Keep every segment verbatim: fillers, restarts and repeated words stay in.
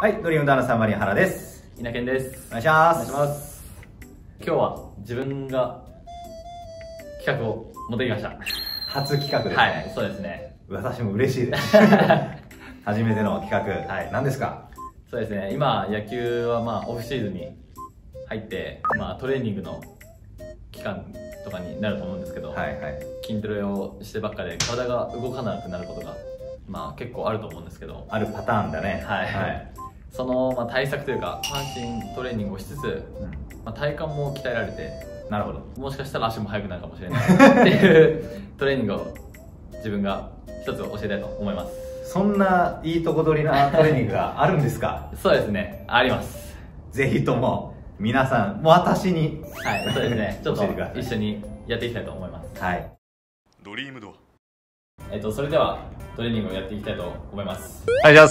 はい、ドリームダーのサンマリン原です。 稲健です。 お願いします。 お願いします。今日は自分が企画を持ってきました。 初企画ですね。 はい、そうですね。 私も嬉しいです。初めての企画、はい、何ですか？ そうですね、今野球はまあオフシーズンに入って、まあ、トレーニングの期間とかになると思うんですけど、はいはい、筋トレをしてばっかで体が動かなくなることが、まあ、結構あると思うんですけど、 あるパターンだね。 はい、はい、その、まあ、対策というか下半身トレーニングをしつつ、うん、まあ、体幹も鍛えられて、なるほど、もしかしたら足も速くなるかもしれないっていうトレーニングを自分が一つ教えたいと思います。 そんないいとこ取りなトレーニングがあるんですか？ そうですね、あります。 ぜひとも皆さんもう私に、 はい、そうですね、ちょっと一緒にやっていきたいと思います。 はい、 ドリームドア。 えっとそれではトレーニングをやっていきたいと思います。 お願いします。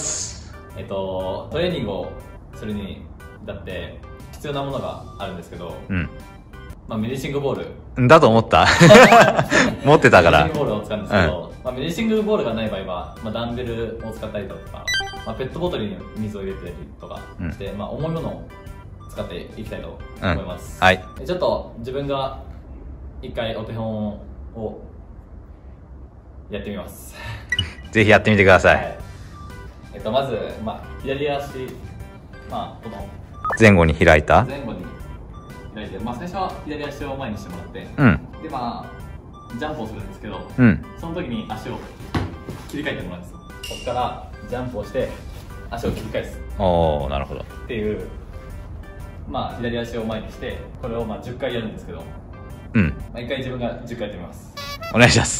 えっとトレーニングをするにだって必要なものがあるんですけど、うん、まあメディシングボールだと思った持ってたからメディシングボールを使うんですけど、うん、まあ、メディシングボールがない場合は、まあ、ダンベルを使ったりとか、まあ、ペットボトルに水を入れたりとかして、うん、まあ、重いものを使っていきたいと思います、 うん、はい。 ちょっと自分が一回お手本をやってみますぜひやってみてください、はい。 えっと、まず、まあ、左足、まあ、この前後に開いた前後に開いて、まあ、最初は左足を前にしてもらって、 うん、 で、まあジャンプをするんですけど、 うん、 その時に足を切り替えてもらうんですよ。ここからジャンプをして足を切り返す。 おお、なるほど。 っていう、まあ左足を前にしてこれをまあじゅっかいやるんですけど、 うん、 まあ、いっかい自分がじゅっかいやってみます。 お願いします。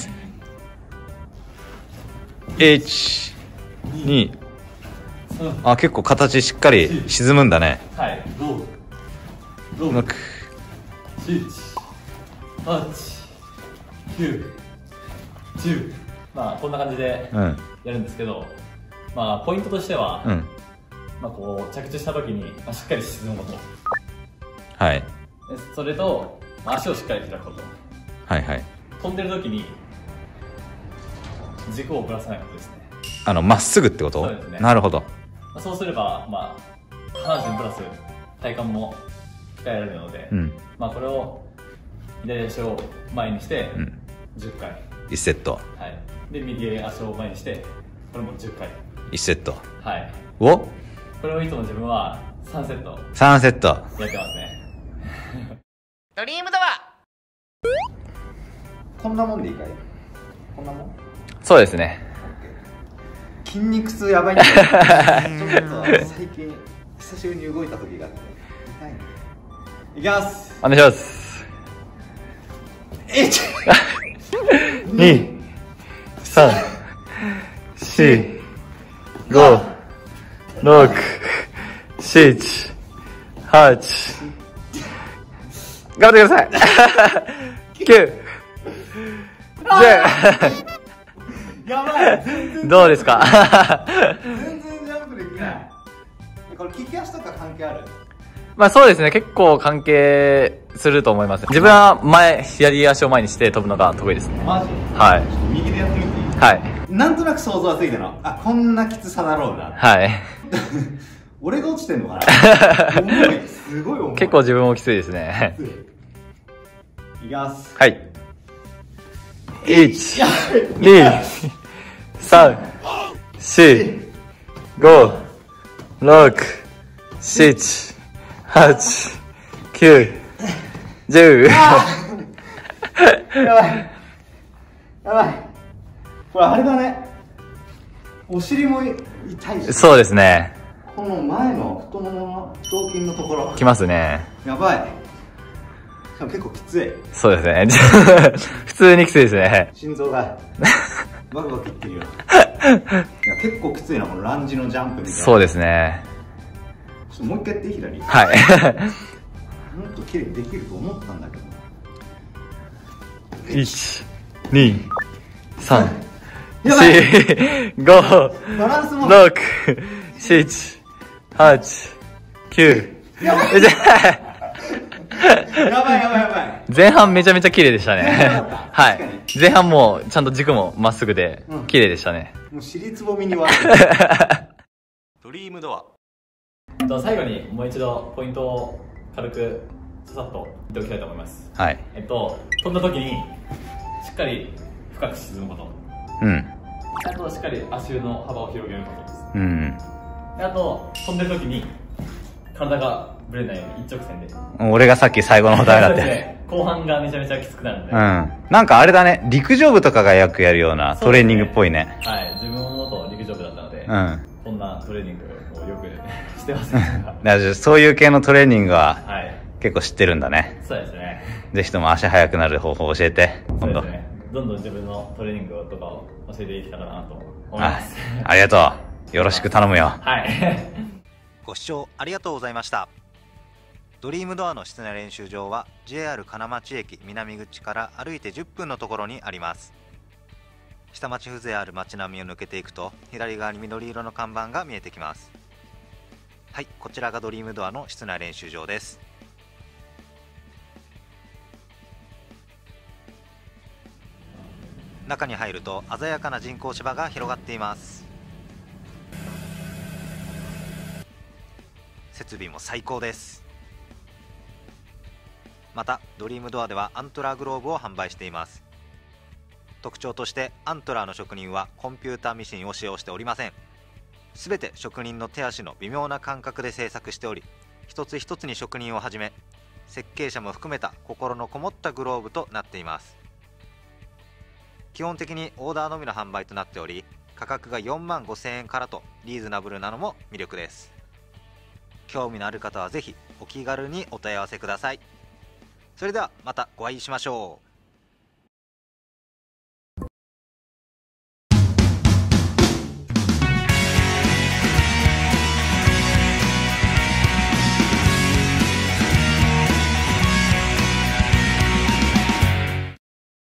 いち、に、あ、結構形しっかり沈むんだね。 はい。ご、ろく、しち、はち、きゅう、じゅう、まあこんな感じでやるんですけど、うん、まあポイントとしては、うん、まあこう着地した時に、まあ、しっかり沈むこと、 はい、 それと、まあ、足をしっかり開くこと、 はいはい、 飛んでる時に軸をぶらさないことですね。 あのまっすぐってこと？そうですね。なるほど。まあ、そうすれば、まあ、下半身プラス体幹も鍛えられるので、うん、まあこれを左足を前にしてじゅっかい、 いちセット、 はい、で右足を前にしてこれもじゅっかい、 いちセット、 はい、 おこれをいつも自分はさんセットさんセットやってますねドリームドア。 こんなもんでいいかい？こんなもん？ そうですね。 筋肉痛やばいんだけどちょっと最近久しぶりに動いた時があって痛いね。いきます。 お願いします。 いち、 に、さん、し、ご、ろく、しち、はち、頑張ってください。きゅう、じゅう、 やばい、全然どうですか？ 全然ジャンプできない。これ利き足とか関係ある？ まあそうですね、結構関係すると思います。自分は前、左足を前にして飛ぶのが得意ですね。 マジ？ はい。 右でやってみていい？ はい。 なんとなく想像はついたの。あ、こんなきつさだろうな。 はい。 俺が落ちてんのかな？重い。すごい重い。 結構自分もきついですね。 いきます。 はい。いち、に、さん、し、ご、ろく、しち、はち、きゅう、じゅう。 やばい。やばい。これあれだね。お尻も痛いし。 そうですね。 この前の太ももの胸筋のところ。 きますね。 やばい。しかも結構きつい。 そうですね。普通にきついですね。 心臓がバクバクいってるよ。いや結構きついな、このランジのジャンプみたいな。 そうですね。 ちょっともう一回やって左。 はい。 もっと綺麗にできると思ったんだけど。 いち、に、さん、し、ご、ろく、しち、はち、きゅう。 やばいやばいやばいやばい。 前半めちゃめちゃ綺麗でしたね。はい。前半もちゃんと軸もまっすぐで綺麗でしたね。 もう尻つぼみに割る。 ドリームドア。 えっと最後にもう一度ポイントを軽くささっと言っておきたいと思います。 はい。 えっと飛んだ時にしっかり深く沈むこと、 うん。 あとしっかり足の幅を広げることです。 うん。 であと飛んでる時に体がぶれないように一直線で。 俺がさっき最後の方ダメだって。 後半がめちゃめちゃきつくなるんで。 うん。なんかあれだね、陸上部とかがよくやるようなトレーニングっぽいね。 はい、自分も元陸上部だったので、 うん。 こんなトレーニングをよくしてますね。 だからそういう系のトレーニングははい。 結構知ってるんだね。 そうですね。 ぜひとも足速くなる方法を教えて、 そう今度。 ですね。どんどん自分のトレーニングとかを教えていけたらなと思います。 ありがとう。よろしく頼むよ。 はい。 ご視聴ありがとうございました。ドリームドアの室内練習場は ジェイアール 金町駅南口から歩いてじゅっぷんのところにあります。下町風情ある街並みを抜けていくと左側に緑色の看板が見えてきます。はい、こちらがドリームドアの室内練習場です。中に入ると鮮やかな人工芝が広がっています。設備も最高です。またドリームドアではアントラーグローブを販売しています。特徴としてアントラーの職人はコンピューターミシンを使用しておりません。すべて職人の手足の微妙な感覚で製作しており、一つ一つに職人をはじめ設計者も含めた心のこもったグローブとなっています。基本的にオーダーのみの販売となっており、価格がよんまんごせんえんからとリーズナブルなのも魅力です。興味のある方はぜひお気軽にお問い合わせください。それではまたお会いしましょう。